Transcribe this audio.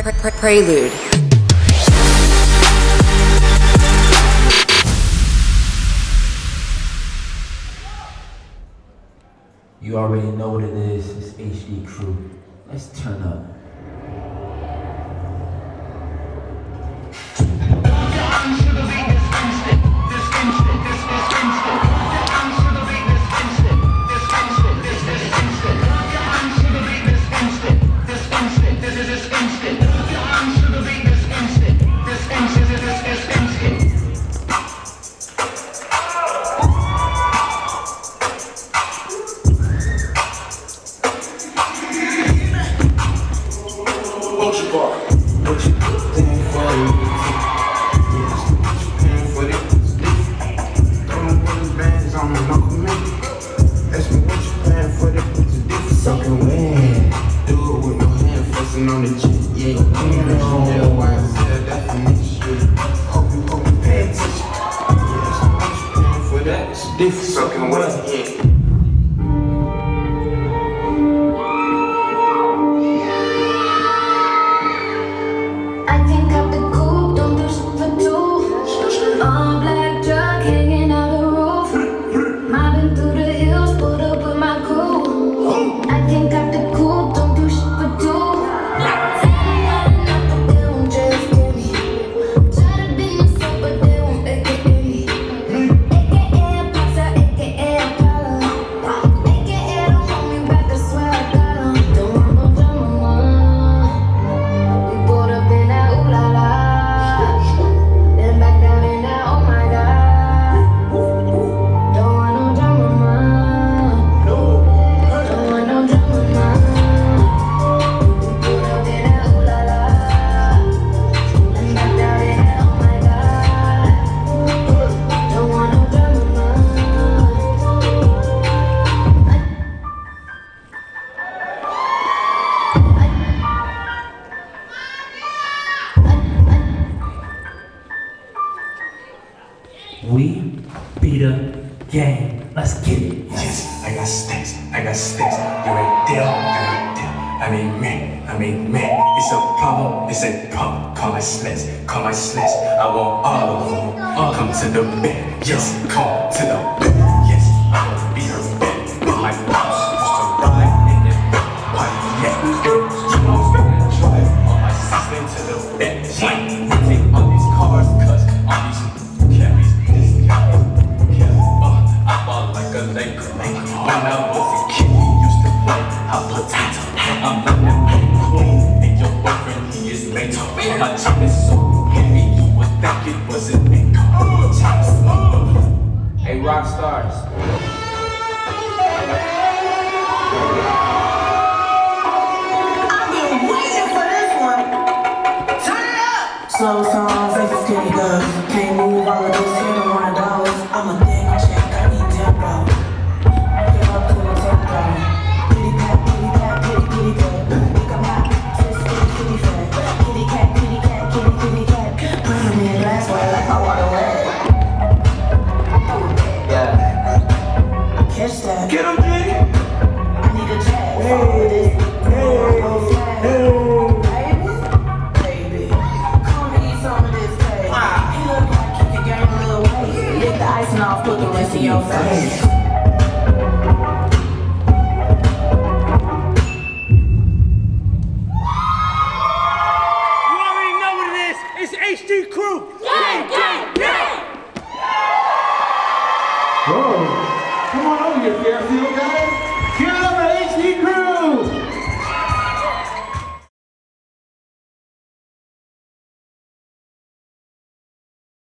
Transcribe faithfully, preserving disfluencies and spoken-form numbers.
Prelude. You already know what it is. It's H D Crew. Let's turn up. What you got? What you paying for it? Yes, what you paying for it? Don't put the bands on the knuckle, man. Ask me what you paying for it. It's a different sucking way. Do it with no hand fussing on the jit. Yeah, you know that why I said definition. Hope you, hope you pay attention. Yes, what you paying for that? It's a different sucking way. Yeah. We be the game. Let's get it. Yes, I got sticks, I got sticks. You ain't deal, you ain't deal. I mean me, I mean me. It's a problem, it's a problem. Call my slits, call my slits. I want all of them. All come to the bed. Yes, come to the bed. Yes, I wanna be her bed. But my boss used to ride in the pipe. Yeah, you know I'm gonna drive all my system to the bed. Yeah, we take all these cars, cause all these carries. When I was a kid, we used to play hot potato. I'm not that big queen, and your boyfriend, he is later. My job is so heavy, you would think it was an anchor. Hey, rock stars. I've been waiting for this one. Turn it up. Slow songs, like a skinny girl. Can't move all of this, hit on one of those. I'm a thing, I check, I need tempo. Get him, G! I need a jet. Hey, hey, hey, baby, come eat some of this cake. He look like he can gain a little weight. Lick the icing off, put the rest in your face. You already know what it is. It's H D Crew. Gang, gang, gang. Whoa.